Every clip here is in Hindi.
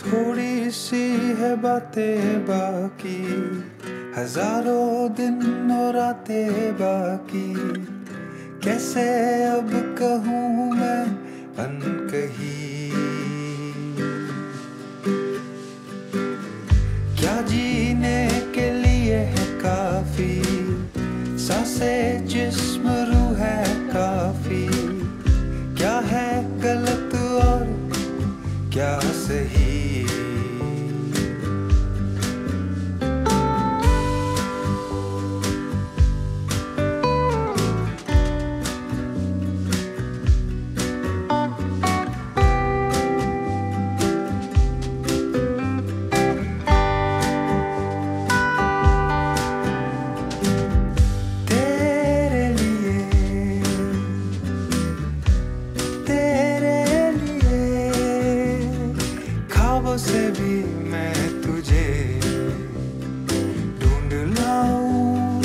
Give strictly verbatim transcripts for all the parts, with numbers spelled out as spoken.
थोड़ी सी है बातें बाकी, हजारों दिन और रातें बाकी, कैसे अब कहूँ मैं अनकही। क्या जीने के लिए है काफी, सांसें जिस्म रूह है काफी, क्या है गलत और क्या सही। से भी मैं तुझे ढूंढ लाऊं,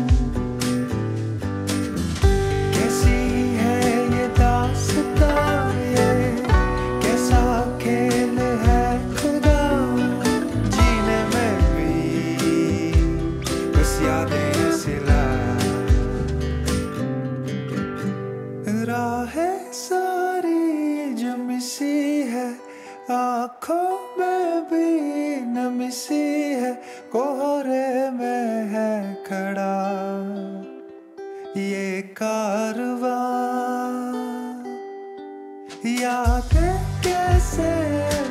कैसी है ये दास्तां, ये कैसा खेल है खुदा, जीने में भी बस यादें सिला। राहें सारी जमी सी है, आँखों में भी नमी सी है, कोहरे में है खड़ा ये कारवां, यादें कैसे